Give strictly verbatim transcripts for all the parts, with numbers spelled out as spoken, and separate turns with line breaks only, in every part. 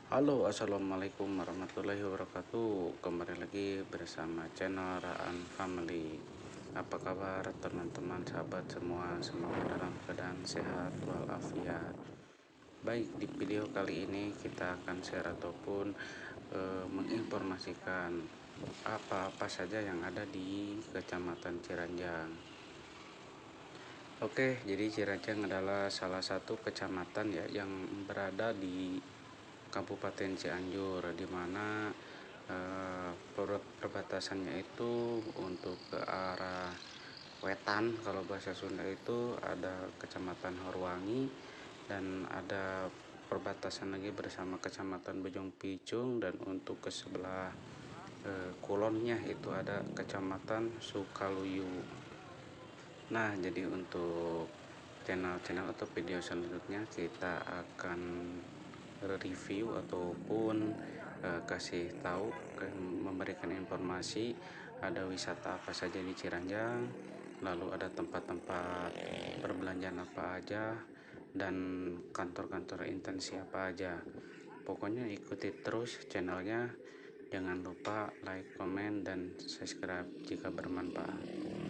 Halo, assalamualaikum warahmatullahi wabarakatuh. Kembali lagi bersama channel Raan Family. Apa kabar teman-teman, sahabat semua? Semoga dalam keadaan sehat walafiat. Baik, di video kali ini kita akan share ataupun e, menginformasikan apa-apa saja yang ada di Kecamatan Ciranjang. Oke, jadi Ciranjang adalah salah satu kecamatan ya yang berada di Kabupaten Cianjur, di mana eh, perbatasannya itu untuk ke arah wetan, kalau bahasa Sunda itu ada Kecamatan Horwangi, dan ada perbatasan lagi bersama Kecamatan Bojong Picung, dan untuk ke sebelah eh, kulonnya itu ada Kecamatan Sukaluyu. Nah, jadi untuk channel-channel atau video selanjutnya kita akan review ataupun uh, kasih tahu, memberikan informasi ada wisata apa saja di Ciranjang, lalu ada tempat-tempat perbelanjaan apa aja, dan kantor-kantor intensi apa aja. Pokoknya ikuti terus channelnya, jangan lupa like, komen, dan subscribe jika bermanfaat.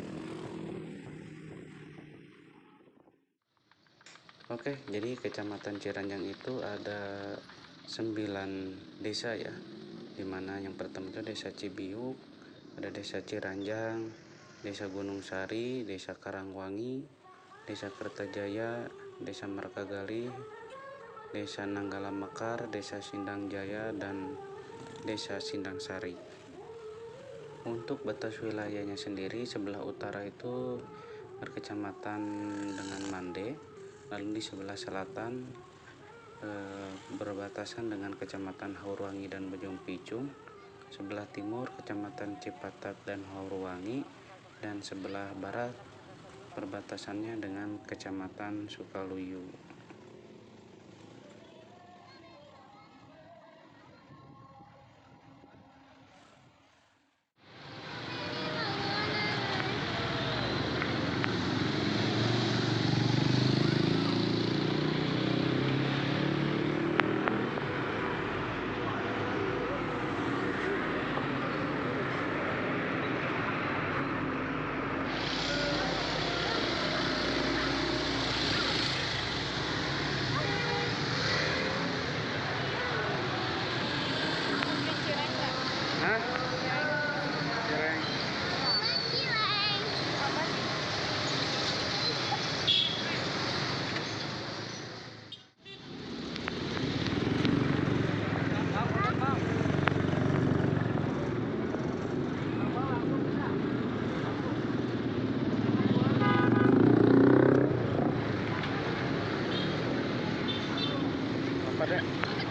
Oke, jadi Kecamatan Ciranjang itu ada sembilan desa ya, dimana yang pertama itu Desa Cibiuk, ada Desa Ciranjang, Desa Gunung Sari, Desa Karangwangi, Desa Kertajaya, Desa Markagali, Desa Nanggala Mekar, Desa Sindang Jaya, dan Desa Sindang Sari. Untuk batas wilayahnya sendiri, sebelah utara itu berkecamatan dengan Mande, lalu di sebelah selatan e, berbatasan dengan Kecamatan Horwangi dan Bojong Picung, sebelah timur Kecamatan Cipatat dan Horwangi, dan sebelah barat perbatasannya dengan Kecamatan Sukaluyu. Hah? Cireng. Apa dek?